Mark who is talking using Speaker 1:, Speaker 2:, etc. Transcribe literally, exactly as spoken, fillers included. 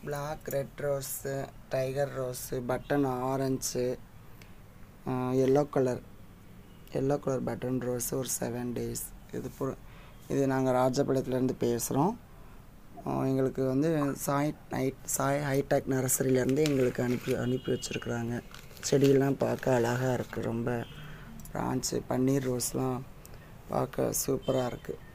Speaker 1: Black red rose, tiger rose, button orange, yellow colour yellow colour button rose ஒரு seven days. இது போ இது நாங்கள் ராஜபாளையத்துலேருந்து பேசுகிறோம். எங்களுக்கு வந்து சாய் நைட் சாய் ஹைடெக் நர்சரியிலேருந்து எங்களுக்கு அனுப்பி அனுப்பி வச்சுருக்குறாங்க. செடியெல்லாம் பார்க்க அழகாக இருக்குது. ரொம்ப பிரான்ச்சு பன்னீர் ரோஸ்லாம் பார்க்க சூப்பராக இருக்குது.